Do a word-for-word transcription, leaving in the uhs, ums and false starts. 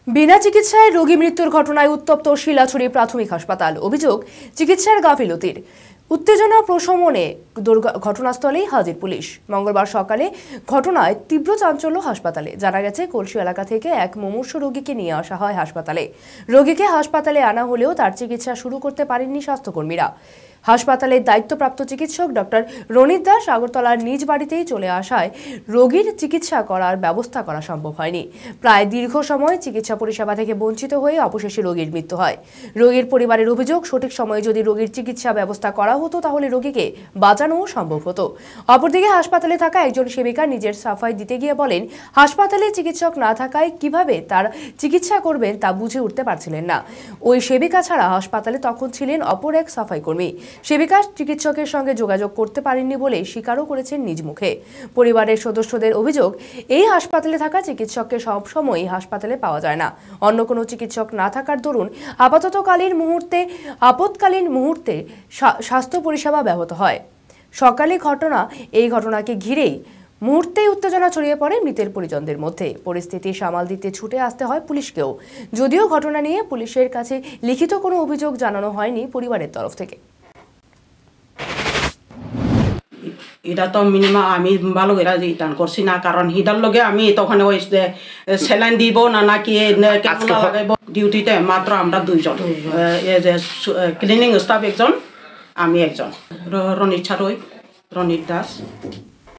বিনা চিকিৎসায় রোগী মৃত্যুর ঘটনায় উত্তপ্ত শিলাছড়ি প্রাথমিক হাসপাতাল। অভিযোগ চিকিৎসার গাফিলতির। উত্তেজনা প্রশমনে ঘটনাস্থলেই হাজির পুলিশ। মঙ্গলবার সকালে ঘটনায় তীব্র চাঞ্চল্য হাসপাতালে। জানা গেছে, কলসি এলাকা থেকে এক মুমূর্ষু রোগীকে নিয়ে আসা হয় হাসপাতালে। রোগীকে হাসপাতালে আনা হলেও তার চিকিৎসা শুরু করতে পারেননি স্বাস্থ্যকর্মীরা। হাসপাতালের দায়িত্বপ্রাপ্ত চিকিৎসক ডক্টর রণিত দাস আগরতলার নিজ বাড়িতেই চলে আসায় রোগীর চিকিৎসা করার ব্যবস্থা করা সম্ভব হয়নি। প্রায় দীর্ঘ সময় চিকিৎসা পরিষেবা থেকে বঞ্চিত হয়ে অবশেষে রোগীর মৃত্যু হয়। রোগীর পরিবারের অভিযোগ, সঠিক সময়ে যদি রোগীর চিকিৎসা ব্যবস্থা করা হতো তাহলে রোগীকে বাঁচানোও সম্ভব হতো। অপরদিকে হাসপাতালে থাকা একজন সেবিকা নিজের সাফাই দিতে গিয়ে বলেন, হাসপাতালে চিকিৎসক না থাকায় কিভাবে তার চিকিৎসা করবেন তা বুঝে উঠতে পারছিলেন না। ওই সেবিকা ছাড়া হাসপাতালে তখন ছিলেন অপর এক সাফাই কর্মী। সেবিকা চিকিৎসকের সঙ্গে যোগাযোগ করতে পারেননি বলে স্বীকারও করেছেন নিজ মুখে। পরিবারের সদস্যদের অভিযোগ, এই হাসপাতালে থাকা চিকিৎসককে সবসময় হাসপাতালে পাওয়া যায় না। অন্য কোনো চিকিৎসক না থাকার দরুন আপাততকালীন মুহূর্তে আপৎকালীন মুহূর্তে স্বাস্থ্য পরিষেবা ব্যাহত হয়। সকালে ঘটনা এই ঘটনাকে ঘিরেই মুহূর্তেই উত্তেজনা ছড়িয়ে পড়ে মৃতের পরিজনদের মধ্যে। পরিস্থিতি সামাল দিতে ছুটে আসতে হয় পুলিশকেও। যদিও ঘটনা নিয়ে পুলিশের কাছে লিখিত কোনো অভিযোগ জানানো হয়নি পরিবারের তরফ থেকে। এটা তো মিনিমাম আমি ভালো করে রিটার্ন করছি না, কারণ হিটার লগে আমি তখন ওই স্যালাইন দিব না নাকি লাগাইব। ডিউটিতে মাত্র আমরা দুইজন, ক্লিনিং স্টাফ একজন, আমি একজন, রণিত ছাড়ই রণিত দাস।